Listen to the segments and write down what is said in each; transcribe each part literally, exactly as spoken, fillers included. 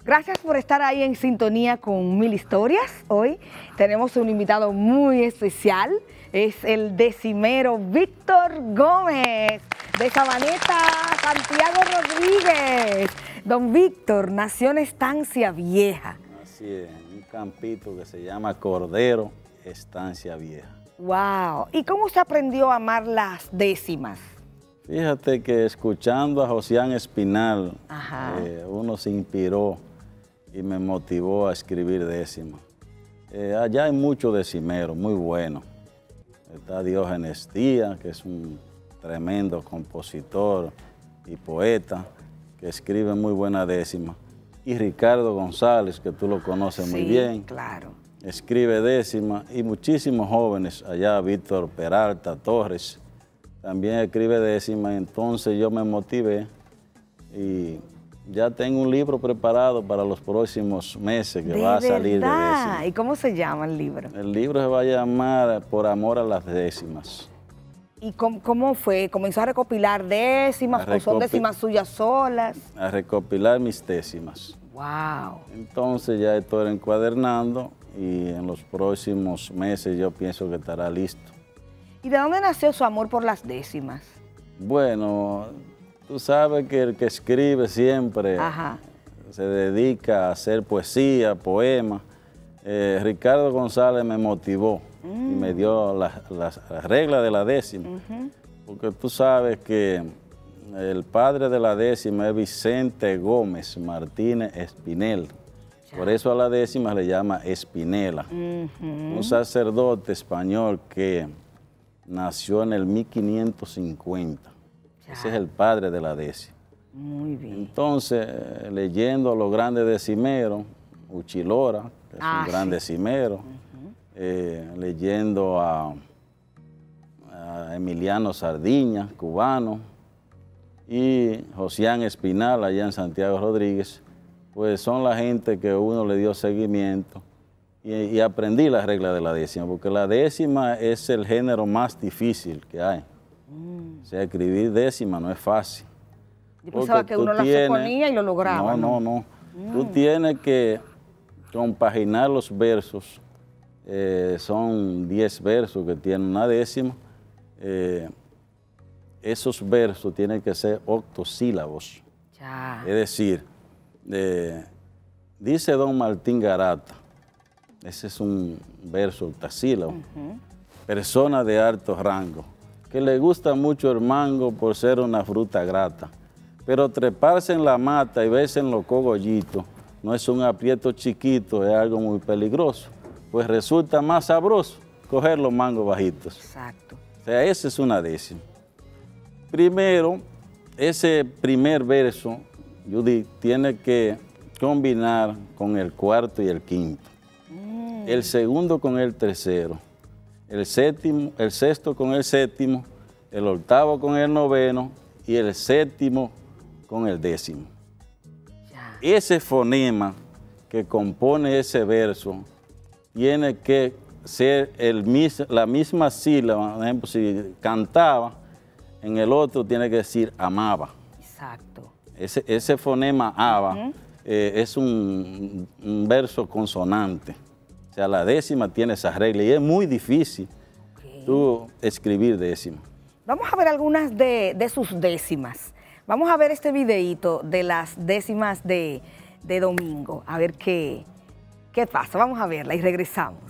Gracias por estar ahí en sintonía con Mil Historias. Hoy tenemos un invitado muy especial, es el decimero Víctor Gómez, de Sabaneta, Santiago Rodríguez. Don Víctor nació en Estancia Vieja. Así es, un campito que se llama Cordero, Estancia Vieja. Wow. ¿Y cómo se aprendió a amar las décimas? Fíjate que escuchando a Josián Espinal, eh, uno se inspiró y me motivó a escribir décimas. Eh, allá hay muchos decimeros, muy buenos. Está Diógenes Díaz, que es un tremendo compositor y poeta, que escribe muy buenas décimas. Y Ricardo González, que tú lo conoces sí, muy bien. Claro. Escribe décimas. Y muchísimos jóvenes, allá Víctor Peralta Torres, también escribe décimas. Entonces yo me motivé y ya tengo un libro preparado para los próximos meses que va a salir de décimas. ¿Y cómo se llama el libro? El libro se va a llamar Por amor a las décimas. ¿Y cómo, cómo fue? ¿Comenzó a recopilar décimas o son décimas suyas solas? A recopilar mis décimas. ¡Wow! Entonces ya estoy encuadernando y en los próximos meses yo pienso que estará listo. ¿Y de dónde nació su amor por las décimas? Bueno, tú sabes que el que escribe siempre Ajá. se dedica a hacer poesía, poemas. Eh, Ricardo González me motivó mm. y me dio las la, la reglas de la décima. Uh-huh. Porque tú sabes que el padre de la décima es Vicente Gómez Martínez Espinel. Ya. Por eso a la décima le llama Espinela. Uh-huh. Un sacerdote español que nació en el mil quinientos cincuenta. Ya. Ese es el padre de la décima. Muy bien. Entonces, eh, leyendo a los grandes decimeros, Uchilora, que es ah, un gran sí. decimero, uh-huh. eh, leyendo a, a Emiliano Sardiña, cubano, y Josián Espinal, allá en Santiago Rodríguez, pues son la gente que uno le dio seguimiento y, y aprendí las reglas de la décima, porque la décima es el género más difícil que hay. Mm. O sea, escribir décima no es fácil. Yo pensaba que uno tienes, la suponía y lo lograba. No, no, no. no. Mm. Tú tienes que compaginar los versos, eh, son diez versos que tienen una décima. Eh, esos versos tienen que ser octosílabos. Ya. Es decir, eh, dice don Martín Garata, ese es un verso octosílabo, uh-huh. persona de alto rango, que le gusta mucho el mango por ser una fruta grata, pero treparse en la mata y verse en los cogollitos no es un aprieto chiquito, es algo muy peligroso, pues resulta más sabroso coger los mangos bajitos. Exacto. O sea, esa es una décima. Primero, ese primer verso, Judith, tiene que combinar con el cuarto y el quinto. Mm. El segundo con el tercero. El séptimo, el sexto con el séptimo. El octavo con el noveno. Y el séptimo con el décimo. Ya. Ese fonema que compone ese verso tiene que ser el mis, la misma sílaba. Por ejemplo, si cantaba, en el otro tiene que decir amaba. Exacto. Ese, ese fonema aba uh-huh. eh, es un, un verso consonante. O sea, la décima tiene esa regla y es muy difícil okay. tú escribir décima. Vamos a ver algunas de, de sus décimas. Vamos a ver este videíto de las décimas de, de domingo. A ver qué, qué pasa. Vamos a verla y regresamos.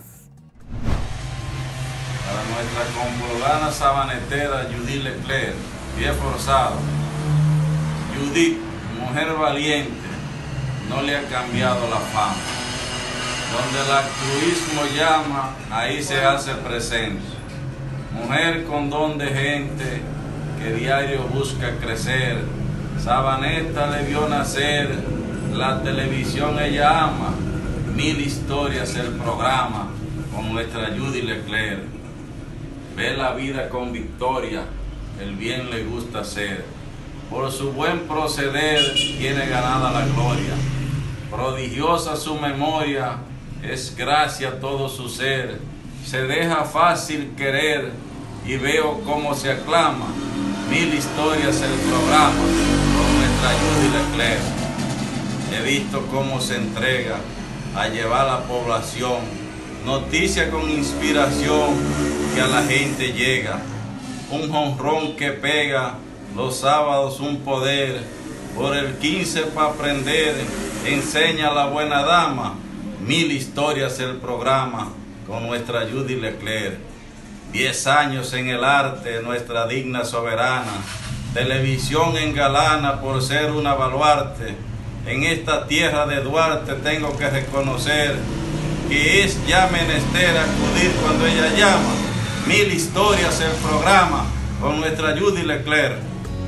Para nuestra compolana sabanetera Judith Leclerc, pie forzado. Judith, mujer valiente, no le ha cambiado la fama. Donde el altruismo llama, ahí se hace presente. Mujer con don de gente, que diario busca crecer. Sabaneta le vio nacer, la televisión ella ama. Mil Historias el programa, con nuestra Judith Leclerc. Ve la vida con victoria, el bien le gusta hacer. Por su buen proceder tiene ganada la gloria. Prodigiosa su memoria, es gracia todo su ser. Se deja fácil querer y veo cómo se aclama. Mil Historias el programa, con nuestra Judith Leclerc. he visto cómo se entrega a llevar a la población noticias con inspiración que a la gente llega. Un jonrón que pega los sábados un poder, por el quince para aprender, enseña la buena dama, mil historias el programa con nuestra Judy Leclerc. Diez años en el arte, nuestra digna soberana, televisión engalana por ser una baluarte. En esta tierra de Duarte tengo que reconocer que es ya menester acudir cuando ella llama. Mil historias el programa con nuestra Judy Leclerc.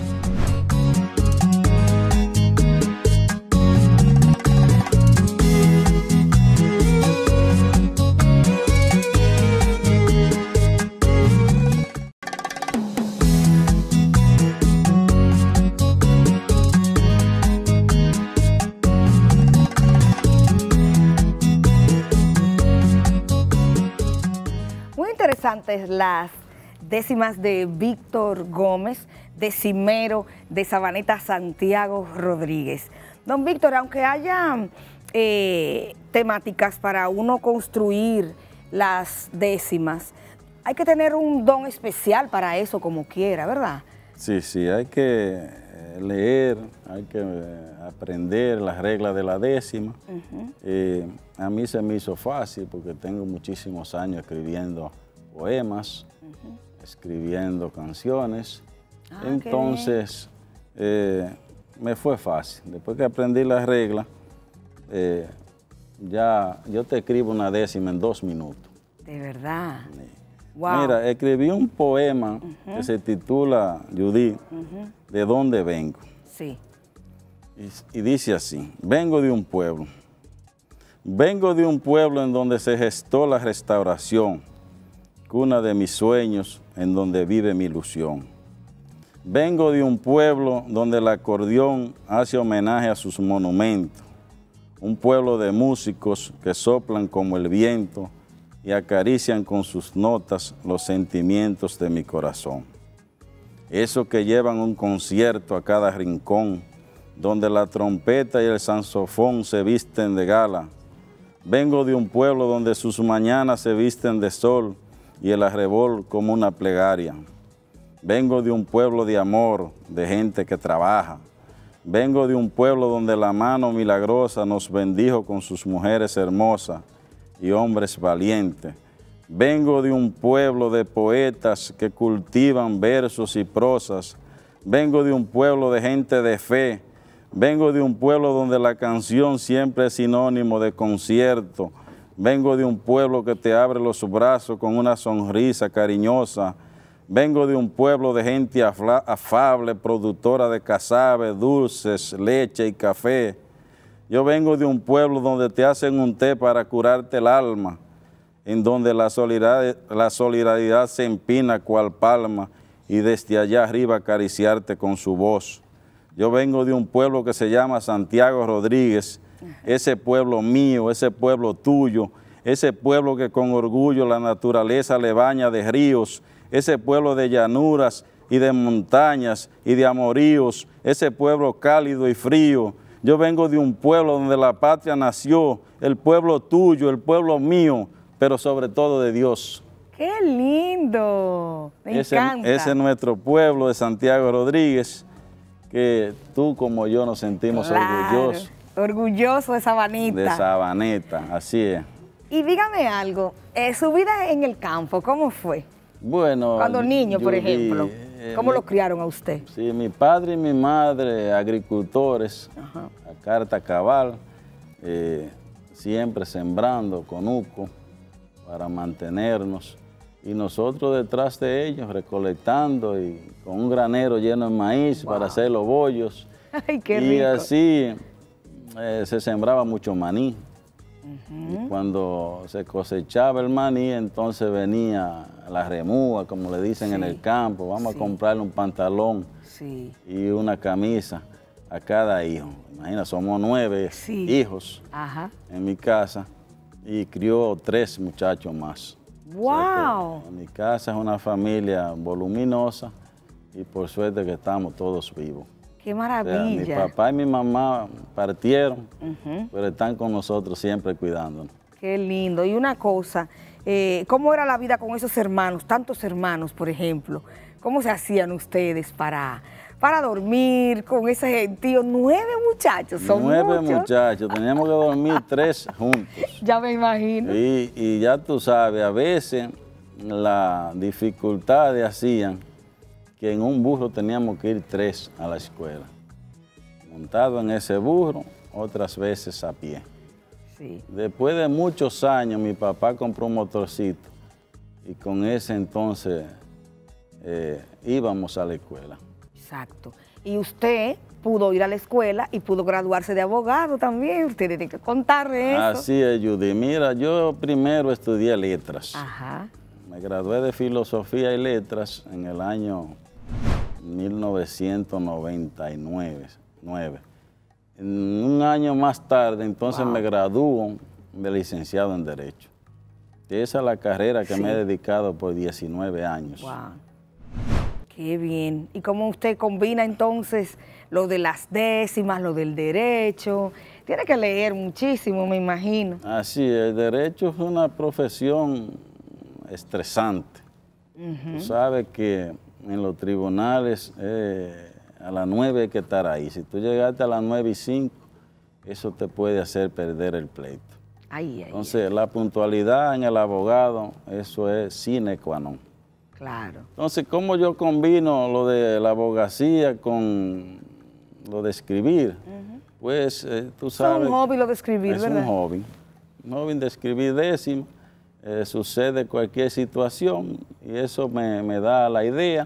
Interesantes las décimas de Víctor Gómez, decimero de Sabaneta Santiago Rodríguez. Don Víctor, aunque haya eh, temáticas para uno construir las décimas, hay que tener un don especial para eso como quiera, ¿verdad? Sí, sí, hay que leer, hay que aprender las reglas de la décima. Uh-huh. eh, a mí se me hizo fácil porque tengo muchísimos años escribiendo poemas, uh-huh. escribiendo canciones, ah, entonces eh, me fue fácil. Después que aprendí las reglas, eh, ya yo te escribo una décima en dos minutos. ¿De verdad? Sí. Wow. Mira, escribí un poema uh-huh. que se titula, Judy, uh-huh. ¿de dónde vengo? Sí. Y, y dice así: vengo de un pueblo, vengo de un pueblo en donde se gestó la restauración, cuna de mis sueños, en donde vive mi ilusión. Vengo de un pueblo donde el acordeón hace homenaje a sus monumentos, un pueblo de músicos que soplan como el viento y acarician con sus notas los sentimientos de mi corazón. Esos que llevan un concierto a cada rincón, donde la trompeta y el saxofón se visten de gala. Vengo de un pueblo donde sus mañanas se visten de sol y el arrebol como una plegaria. Vengo de un pueblo de amor, de gente que trabaja. Vengo de un pueblo donde la mano milagrosa nos bendijo con sus mujeres hermosas y hombres valientes. Vengo de un pueblo de poetas que cultivan versos y prosas. Vengo de un pueblo de gente de fe. Vengo de un pueblo donde la canción siempre es sinónimo de concierto. Vengo de un pueblo que te abre los brazos con una sonrisa cariñosa. Vengo de un pueblo de gente afable, productora de casabe, dulces, leche y café. Yo vengo de un pueblo donde te hacen un té para curarte el alma, en donde la solidaridad, la solidaridad se empina cual palma y desde allá arriba acariciarte con su voz. Yo vengo de un pueblo que se llama Santiago Rodríguez, ese pueblo mío, ese pueblo tuyo, ese pueblo que con orgullo la naturaleza le baña de ríos, ese pueblo de llanuras y de montañas y de amoríos, ese pueblo cálido y frío. Yo vengo de un pueblo donde la patria nació, el pueblo tuyo, el pueblo mío, pero sobre todo de Dios. ¡Qué lindo! Me ese, encanta. Ese es nuestro pueblo de Santiago Rodríguez, que tú como yo nos sentimos claro, orgullosos. Orgulloso de Sabaneta. De Sabaneta, así es. Y dígame algo, eh, su vida en el campo, ¿cómo fue? Bueno, cuando niño, por Judy, ejemplo, ¿cómo mi, lo criaron a usted? Sí, mi padre y mi madre, agricultores, ajá, a carta cabal, eh, siempre sembrando conuco para mantenernos. Y nosotros detrás de ellos, recolectando y con un granero lleno de maíz, wow, para hacer los bollos. ¡Ay, qué y rico! así eh, se sembraba mucho maní. Uh-huh. Y cuando se cosechaba el maní, entonces venía la remúa, como le dicen, sí, en el campo. Vamos, sí, a comprarle un pantalón, sí, y una camisa a cada hijo. Imagina, somos nueve, sí, hijos, ajá, en mi casa y crió tres muchachos más. ¡Wow! O sea, en mi casa es una familia voluminosa y por suerte que estamos todos vivos. ¡Qué O sea, maravilla! mi papá y mi mamá partieron, Ujú. pero están con nosotros siempre cuidándonos. Qué lindo. Y una cosa, eh, ¿cómo era la vida con esos hermanos, tantos hermanos, por ejemplo? ¿Cómo se hacían ustedes para, para dormir con ese gentío? Nueve muchachos, son Nueve muchos. muchachos, teníamos que dormir tres juntos. Ya me imagino. Y, y ya tú sabes, a veces las dificultades hacían que en un burro teníamos que ir tres a la escuela. Montado en ese burro, otras veces a pie. Sí. Después de muchos años, mi papá compró un motorcito y con ese entonces eh, íbamos a la escuela. Exacto. Y usted pudo ir a la escuela y pudo graduarse de abogado también. Usted tiene que contarle eso. Así es, Judy. Mira, yo primero estudié letras. Ajá. Me gradué de filosofía y letras en el año mil novecientos noventa y nueve. nueve. Un año más tarde, entonces Wow. me graduó de licenciado en Derecho. Esa es la carrera que Sí. me he dedicado por diecinueve años. Wow. Qué bien. ¿Y cómo usted combina entonces lo de las décimas, lo del derecho? Tiene que leer muchísimo, me imagino. Así, el derecho es una profesión estresante. Tú sabes que en los tribunales eh, a las nueve hay que estar ahí. Si tú llegaste a las nueve y cinco, eso te puede hacer perder el pleito. Ay, ay, Entonces, la puntualidad en el abogado, eso es sine qua non. claro. Entonces, ¿cómo yo combino lo de la abogacía con lo de escribir? Pues, eh, tú Es sabes... un hobby lo de escribir, es ¿verdad? un hobby. Un hobby de escribir décimas. Eh, sucede cualquier situación y eso me, me da la idea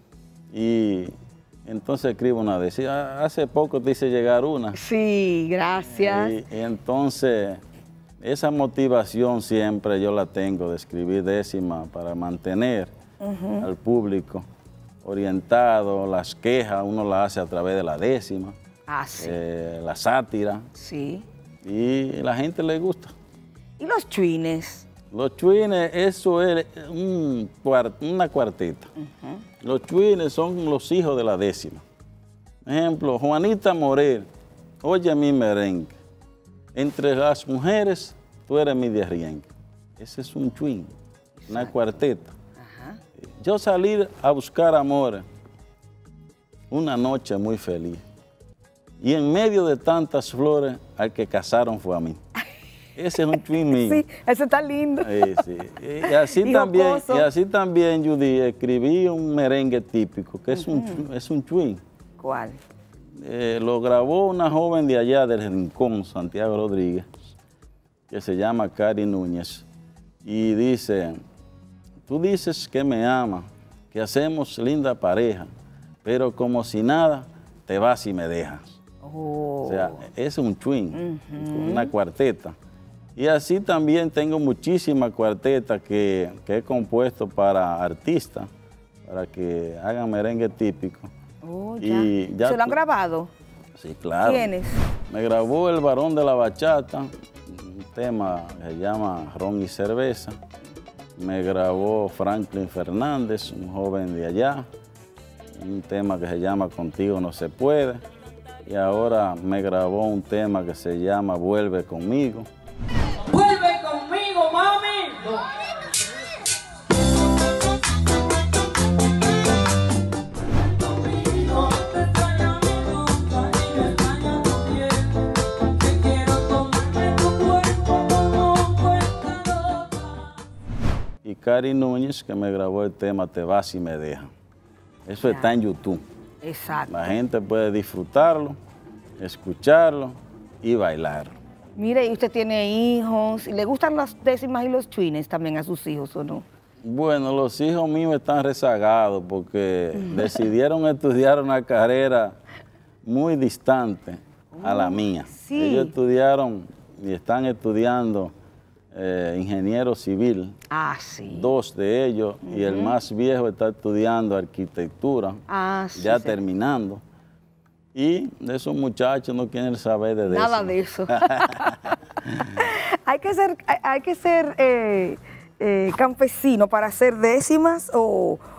y entonces escribo una décima. Hace poco te hice llegar una. Sí, gracias. Y, y entonces, esa motivación siempre yo la tengo de escribir décimas para mantener al público orientado. Las quejas uno las hace a través de la décima, Ah, sí. eh, la sátira, Sí. y la gente le gusta. ¿Y los chuines? Los chuines, eso es un cuart- una cuarteta. Los chuines son los hijos de la décima. Ejemplo, Juanita Morel, oye mi merengue. Entre las mujeres, tú eres mi derriengue. Ese es un chuin, una cuarteta. Ajá. Yo salí a buscar amores una noche muy feliz. Y en medio de tantas flores, al que casaron fue a mí. Ese es un chuin mío. Sí, eso está lindo. Sí, sí. Y así Y también, jocoso. y así también, Judy, escribí un merengue típico, que es un, chu- es un chuin. ¿Cuál? Eh, lo grabó una joven de allá del Rincón, Santiago Rodríguez, que se llama Cari Núñez. Y dice, tú dices que me amas, que hacemos linda pareja, pero como si nada, te vas y me dejas. Oh. O sea, es un chuin, una cuarteta. Y así también tengo muchísimas cuartetas que, que he compuesto para artistas, para que hagan merengue típico. Oh, ya. y ya ¿Se lo han tú- grabado? Sí, claro. ¿Quiénes? Me grabó El Varón de la Bachata, un tema que se llama Ron y Cerveza. Me grabó Franklin Fernández, un joven de allá, un tema que se llama Contigo no se puede. Y ahora me grabó un tema que se llama Vuelve conmigo. Vuelve conmigo, mami. Conmigo te extraña mi boca y me extraña tu piel. Que quiero tomarme tu cuerpo como cuenta loca. Y Cari Núñez, que me grabó el tema Te vas y me dejas. Eso está en YouTube. Exacto. La gente puede disfrutarlo, escucharlo y bailarlo. Mire, y usted tiene hijos, ¿y le gustan las décimas y los chuines también a sus hijos o no? Bueno, los hijos míos están rezagados porque decidieron estudiar una carrera muy distante a la mía. sí. Ellos estudiaron y están estudiando eh, ingeniero civil, Ah, sí. dos de ellos, y el más viejo está estudiando arquitectura, Ah, sí. ya sí. terminando. Y esos muchachos no quieren saber de Nada décimas. de eso. hay que ser, hay, hay que ser eh, eh, campesino para hacer décimas o, o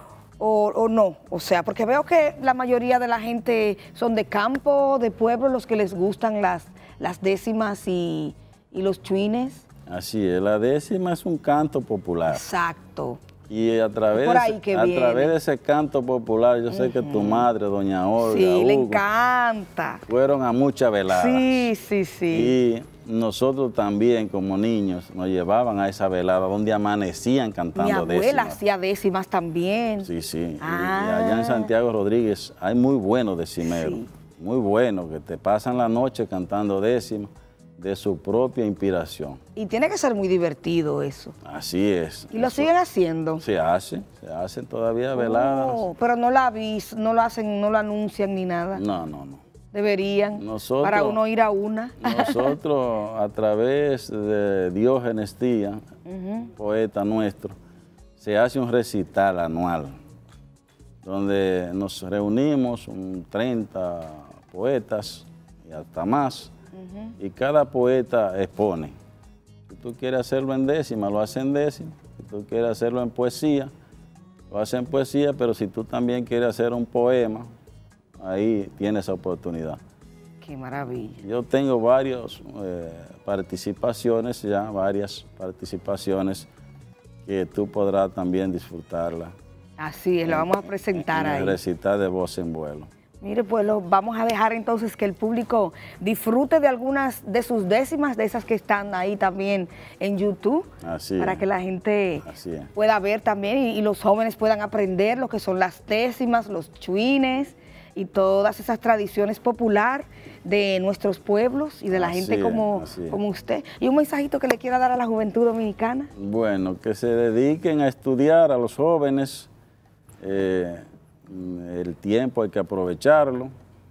o, o no? O sea, porque veo que la mayoría de la gente son de campo, de pueblo, los que les gustan las, las décimas y, y los chuines. Así es, la décima es un canto popular. Exacto. Y a través, por ahí de, que ese, a viene. través de ese canto popular, yo sé que tu madre, doña Olga, Sí, le Hugo, encanta. fueron a muchas veladas. Sí, sí, sí. Y nosotros también, como niños, nos llevaban a esa velada donde amanecían cantando Mi abuela décimas. hacía décimas también. Sí, sí. Y- Ah. Y, allá en Santiago Rodríguez hay muy buenos decimeros. Sí. Muy buenos, que te pasan la noche cantando décimas de su propia inspiración. Y tiene que ser muy divertido eso. Así es. Y lo Eso siguen haciendo. Se hace, se hacen todavía veladas. Oh, pero no la avis, no lo hacen, no lo anuncian ni nada. No, no, no. Deberían. Nosotros- para uno ir a una. Nosotros, a través de Diógenes Díaz, poeta nuestro, se hace un recital anual, donde nos reunimos un treinta poetas y hasta más, y cada poeta expone. Si tú quieres hacerlo en décima, lo hace en décima. Si tú quieres hacerlo en poesía, lo hace en poesía, pero si tú también quieres hacer un poema, ahí tienes esa oportunidad. Qué maravilla. Yo tengo varias participaciones ya, varias participaciones que tú podrás también disfrutarla. Así es, lo vamos a presentar en ahí. el recital de Voz en Vuelo. Mire, pues lo vamos a dejar entonces que el público disfrute de algunas de sus décimas, de esas que están ahí también en YouTube, Así para es. que la gente Así es. pueda ver también y, y los jóvenes puedan aprender lo que son las décimas, los chuines y todas esas tradiciones populares de nuestros pueblos y de la Así gente es, como, así es. como usted. Y un mensajito que le quiera dar a la juventud dominicana. Bueno, que se dediquen a estudiar a los jóvenes. eh, el tiempo hay que aprovecharlo.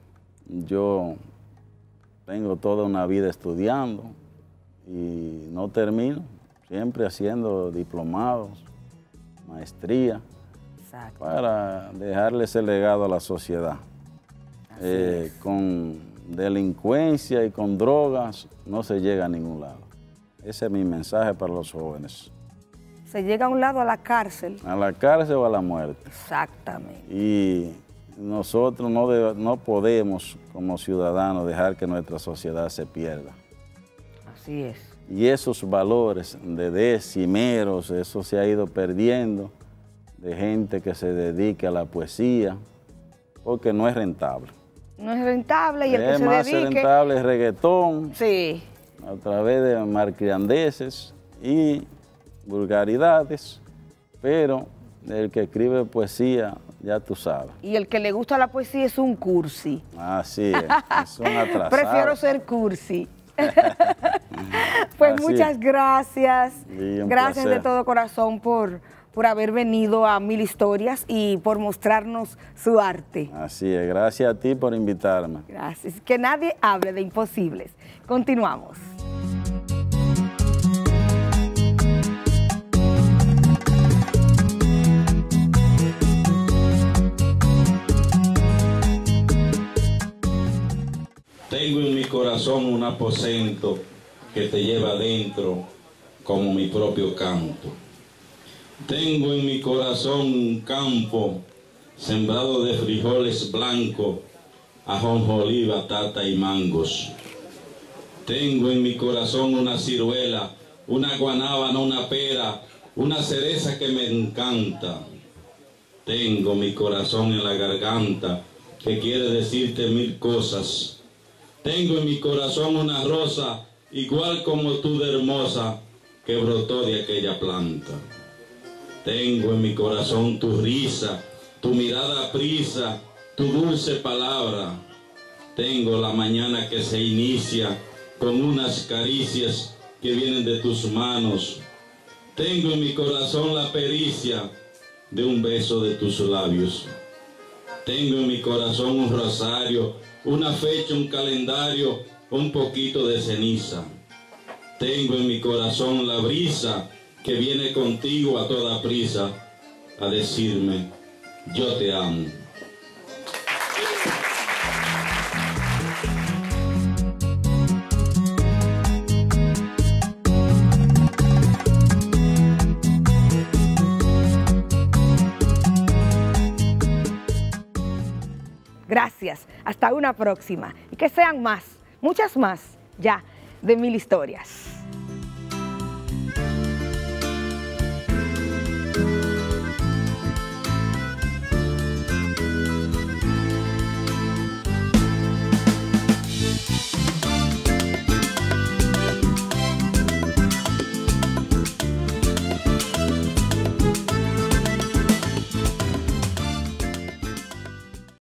Yo tengo toda una vida estudiando y no termino, siempre haciendo diplomados, maestría, Exacto. para dejarle ese legado a la sociedad. Eh, con delincuencia y con drogas no se llega a ningún lado. Ese es mi mensaje para los jóvenes. Se llega a un lado a la cárcel. A la cárcel o a la muerte. Exactamente. Y nosotros no, debe- no podemos, como ciudadanos, dejar que nuestra sociedad se pierda. Así es. Y esos valores de decimeros, eso se ha ido perdiendo, de gente que se dedique a la poesía, porque no es rentable. No es rentable y el que Es se más dedique... rentable el reggaetón, Sí. a través de marcriandeses y vulgaridades, pero el que escribe poesía, ya tú sabes. Y el que le gusta la poesía es un cursi. Así es, es un atrasado. Prefiero ser cursi. Pues Así muchas es. gracias. Sí, un Gracias de placer. todo corazón por, por haber venido a Mil Historias y por mostrarnos su arte. Así es, gracias a ti por invitarme. Gracias. Que nadie hable de imposibles. Continuamos. Tengo en mi corazón un aposento que te lleva adentro como mi propio campo. Tengo en mi corazón un campo sembrado de frijoles blancos, ajonjolí, batata y mangos. Tengo en mi corazón una ciruela, una guanábana, una pera, una cereza que me encanta. Tengo mi corazón en la garganta que quiere decirte mil cosas. Tengo en mi corazón una rosa, igual como tú de hermosa, que brotó de aquella planta. Tengo en mi corazón tu risa, tu mirada prisa, tu dulce palabra. Tengo la mañana que se inicia con unas caricias que vienen de tus manos. Tengo en mi corazón la pericia de un beso de tus labios. Tengo en mi corazón un rosario, una fecha, un calendario, un poquito de ceniza. Tengo en mi corazón la brisa que viene contigo a toda prisa a decirme, yo te amo. Gracias. Hasta una próxima. Y que sean más, muchas más, ya, de Mil Historias.